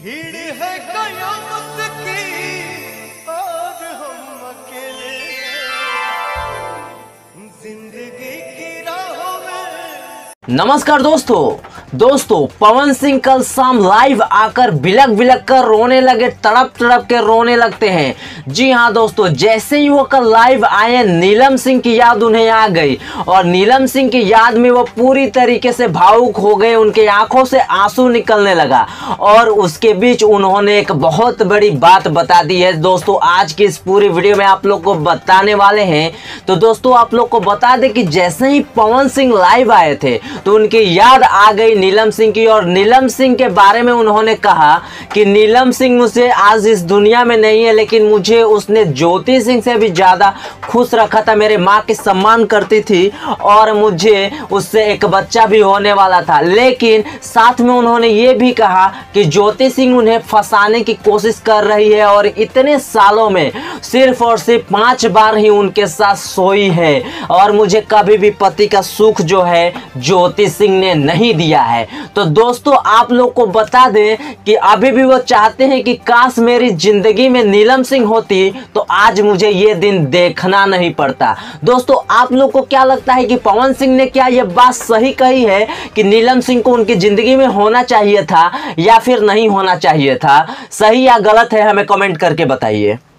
भीड़ है कयामत की, आज हम अकेले जिंदगी की राहों में। नमस्कार दोस्तों पवन सिंह कल शाम लाइव आकर बिलक बिलक कर रोने लगे, तड़प तड़प के रोने लगते हैं। जी हाँ दोस्तों, जैसे ही वो कल लाइव आए नीलम सिंह की याद उन्हें आ गई और नीलम सिंह की याद में वो पूरी तरीके से भावुक हो गए। उनके आंखों से आंसू निकलने लगा और उसके बीच उन्होंने एक बहुत बड़ी बात बता दी है। दोस्तों आज की इस पूरी वीडियो में आप लोग को बताने वाले हैं। तो दोस्तों आप लोग को बता दें कि जैसे ही पवन सिंह लाइव आए थे तो उनकी याद आ गई नीलम सिंह की और नीलम सिंह के बारे में उन्होंने कहा कि नीलम सिंह मुझे आज इस दुनिया में नहीं है, लेकिन मुझे उसने ज्योति सिंह से भी ज़्यादा खुश रखा था। मेरे माँ की सम्मान करती थी और मुझे उससे एक बच्चा भी होने वाला था। लेकिन साथ में उन्होंने ये भी कहा कि ज्योति सिंह उन्हें फंसाने की कोशिश कर रही है और इतने सालों में सिर्फ और सिर्फ 5 बार ही उनके साथ सोई है और मुझे कभी भी पति का सुख जो है ज्योति सिंह ने नहीं दिया है। तो दोस्तों आप लोग को बता दें कि अभी भी वो चाहते हैं कि काश मेरी जिंदगी में नीलम सिंह होती तो आज मुझे ये दिन देखना नहीं पड़ता। दोस्तों आप लोग को क्या लगता है कि पवन सिंह ने क्या ये बात सही कही है कि नीलम सिंह को उनकी जिंदगी में होना चाहिए था या फिर नहीं होना चाहिए था? सही या गलत है हमें कमेंट करके बताइए।